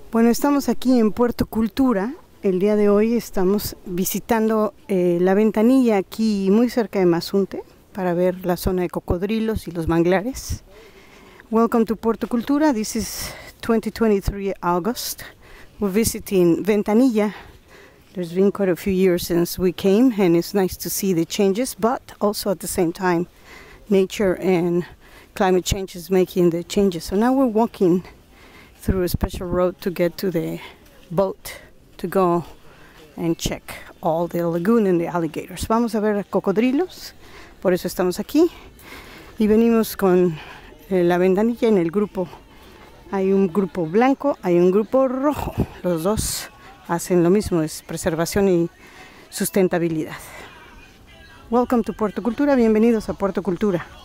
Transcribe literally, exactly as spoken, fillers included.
Bueno, estamos aquí en Puerto Cultura. El día de hoy estamos visitando eh, la Ventanilla, aquí muy cerca de Mazunte, para ver la zona de cocodrilos y los manglares. Welcome to Puerto Cultura. This is twenty twenty-three August. We're visiting Ventanilla. There's been quite a few years since we came, and it's nice to see the changes, but also at the same time, nature and climate change is making the changes. So now we're walking through a special road to get to the boat to go and check all the lagoon and the alligators. Vamos a ver cocodrilos, por eso estamos aquí. Y venimos con eh, la Ventanilla en el grupo. Hay un grupo blanco, hay un grupo rojo. Los dos hacen lo mismo, es preservación y sustentabilidad. Welcome to Puerto Cultura, bienvenidos a Puerto Cultura.